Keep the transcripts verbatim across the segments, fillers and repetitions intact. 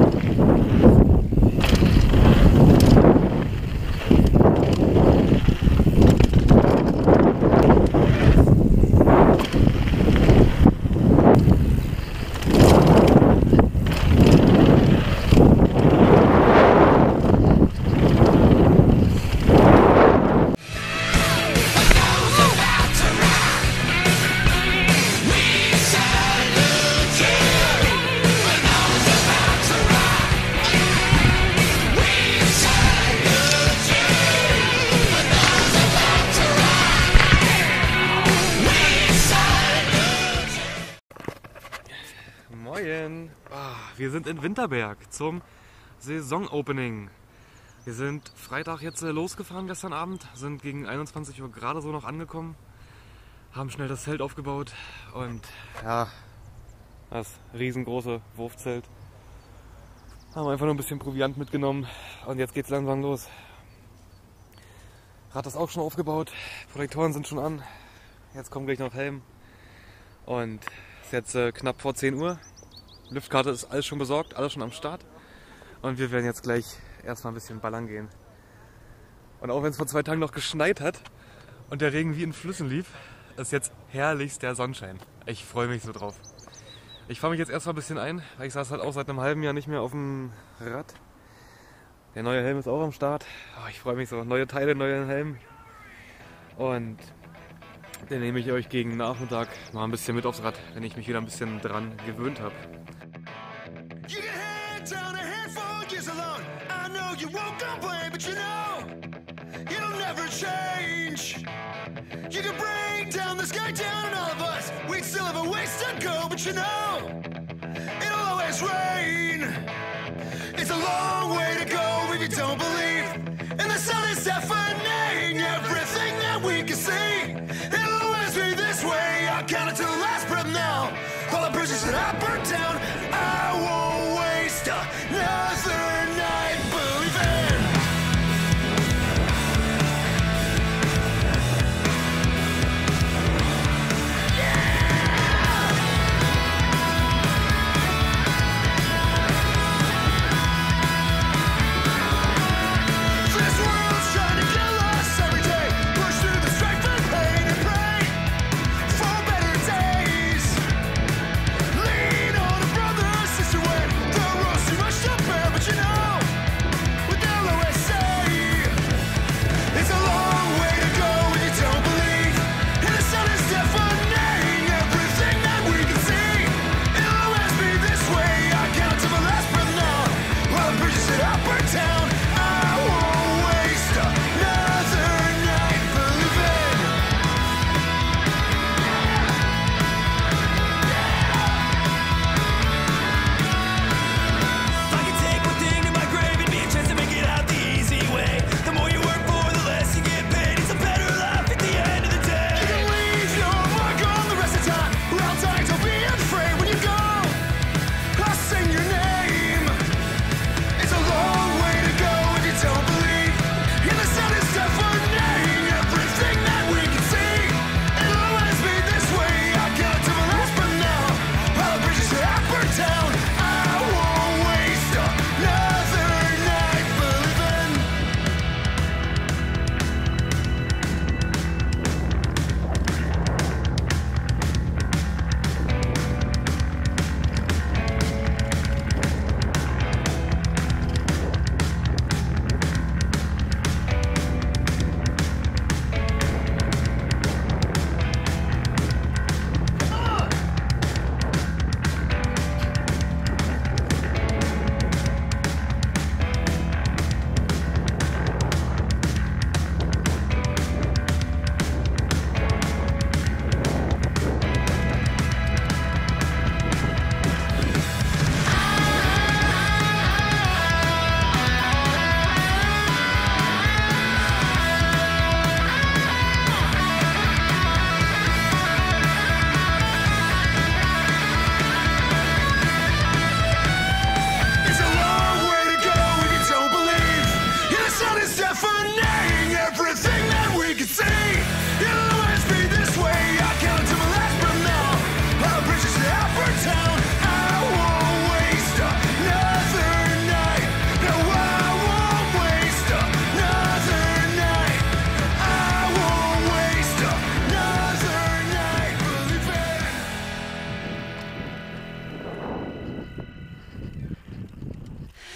Moin! Wir sind in Winterberg zum Saisonopening. Wir sind Freitag jetzt losgefahren gestern Abend, sind gegen einundzwanzig Uhr gerade so noch angekommen, haben schnell das Zelt aufgebaut und ja, das riesengroße Wurfzelt. Haben einfach nur ein bisschen Proviant mitgenommen und jetzt geht's langsam los. Rad ist auch schon aufgebaut, Projektoren sind schon an, jetzt kommt gleich noch Helm und es ist jetzt äh, knapp vor zehn Uhr. Liftkarte ist alles schon besorgt, alles schon am Start und wir werden jetzt gleich erstmal ein bisschen ballern gehen. Und auch wenn es vor zwei Tagen noch geschneit hat und der Regen wie in Flüssen lief, ist jetzt herrlichst der Sonnenschein. Ich freue mich so drauf. Ich fahre mich jetzt erstmal ein bisschen ein, weil ich saß halt auch seit einem halben Jahr nicht mehr auf dem Rad. Der neue Helm ist auch am Start. Oh, ich freue mich so. Neue Teile, neuen Helm. Und den nehme ich euch gegen Nachmittag mal ein bisschen mit aufs Rad, wenn ich mich wieder ein bisschen dran gewöhnt habe. You can bring down the sky down and all of us, we'd still have a ways to go, but you know, it'll always rain. It's a long way to go if you don't believe, and the sun is deafening everything that we can see. It'll always be this way, I'll count it to the last breath now. All the bridges that I burned down, I won't waste another night believing. Rushed to bear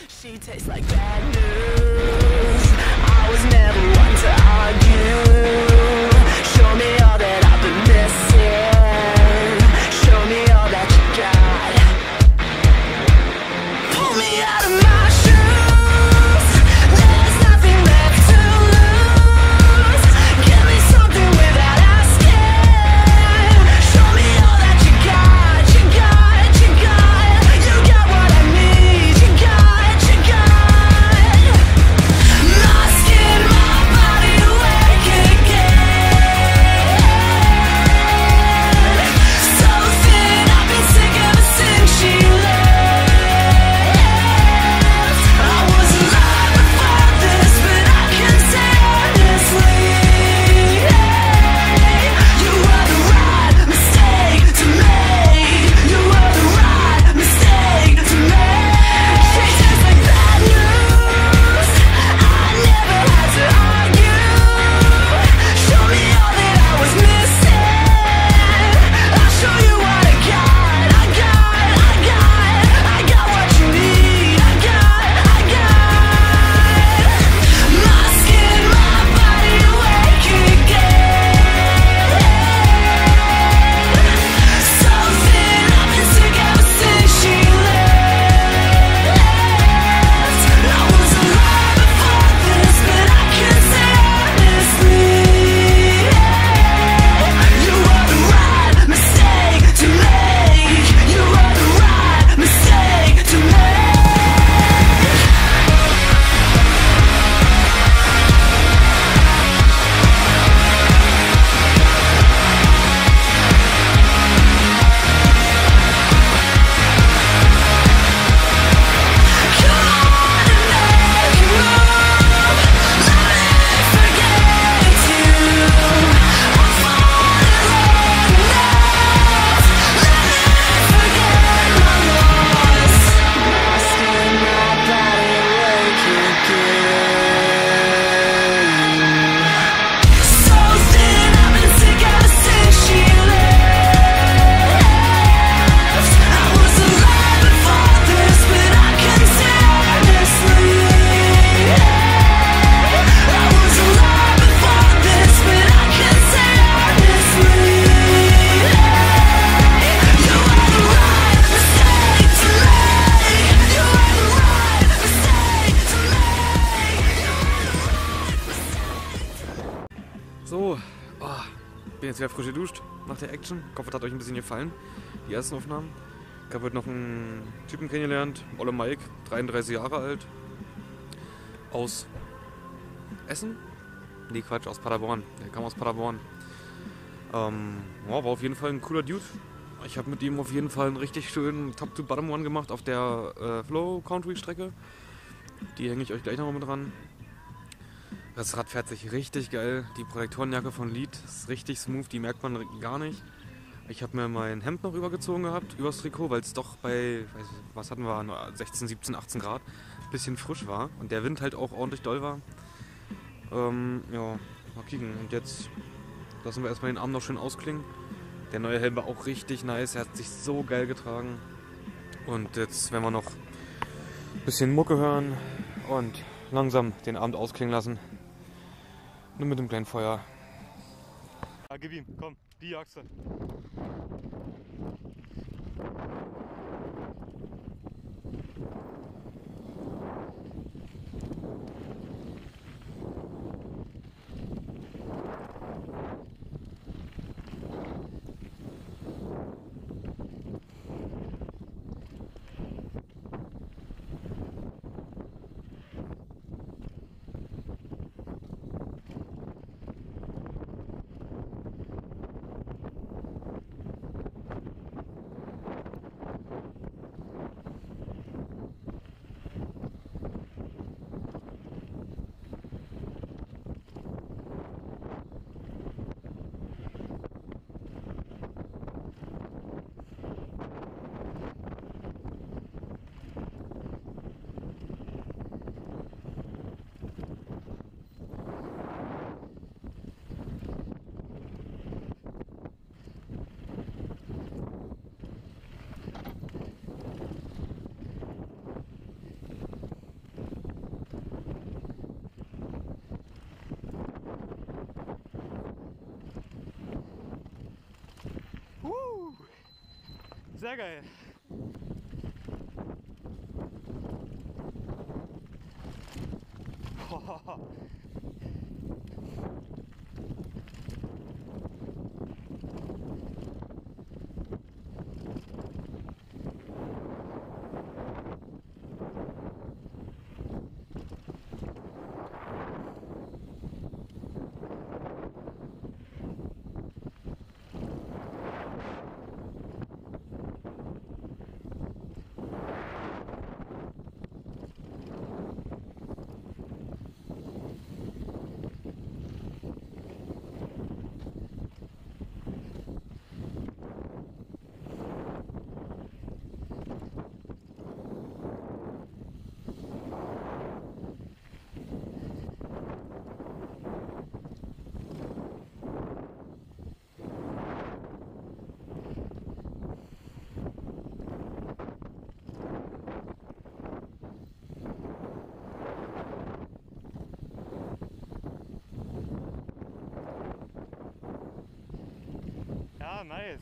She tastes like bad news. I was never one to argue. Show me all that I've been missing. Show me all that you got. Pull me out of my shoes. There's nothing left to lose. Give me something without asking. Show me all that you got. You got, you got. You got what I need. You got, you got. My skin, my body awake again. So thin, I've been sick ever since she left. I was alive before this, but I can say honestly, you were the right mistake to make. You were the right mistake to make. She tastes like bad news. I never had to argue. Show me all that I was missing. I'll show you what I got. I got, I got, I got what you need. I got, I got. My skin, my body awake again. So thin, I've been sick ever since she left. I was alive before this, but I can say honestly, you were the right mistake to make. You were the right mistake to make. Come on and make a move. Let me forget you. I'm falling enough. Let me forget my loss. My skin, my body awake again. So thin, I've been sick ever since she left. I was alive before this, but I can say honestly, I was alive before this, but I can say honestly, you were the right mistake to make. You were the right mistake to make. So, oh, bin jetzt wieder frisch geduscht nach der Action. Ich hoffe, es hat euch ein bisschen gefallen, die ersten Aufnahmen. Ich habe heute noch einen Typen kennengelernt, Olle Mike, dreiunddreißig Jahre alt, aus Essen? Nee, Quatsch, aus Paderborn. Der kam aus Paderborn. Ähm, ja, war auf jeden Fall ein cooler Dude. Ich habe mit ihm auf jeden Fall einen richtig schönen Top-to-Bottom-One gemacht auf der äh, Flow-Country-Strecke. Die hänge ich euch gleich nochmal mit dran. Das Rad fährt sich richtig geil. Die Protektorenjacke von Lead ist richtig smooth, die merkt man gar nicht. Ich habe mir mein Hemd noch übergezogen gehabt, übers Trikot, weil es doch bei, weiß ich, was hatten wir, sechzehn, siebzehn, achtzehn Grad, ein bisschen frisch war und der Wind halt auch ordentlich doll war. Ähm, ja, mal kicken. Und jetzt lassen wir erstmal den Arm noch schön ausklingen. Der neue Helm war auch richtig nice, er hat sich so geil getragen. Und jetzt werden wir noch ein bisschen Mucke hören und langsam den Abend ausklingen lassen. Nur mit dem kleinen Feuer. Ja, gib ihm, komm, die jagst du. Sehr geil. Boah. Ja, nice.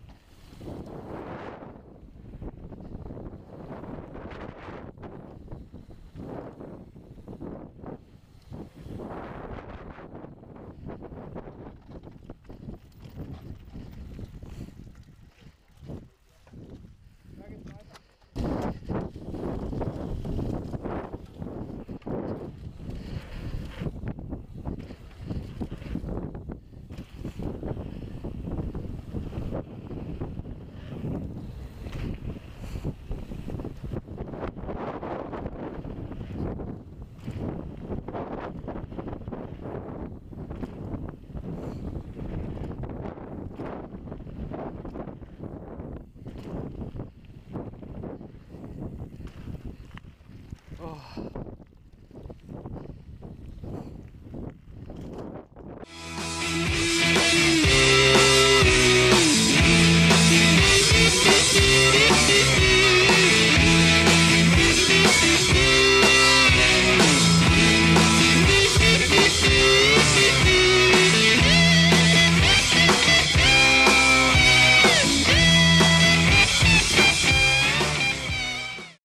Da geht's weiter. Oh.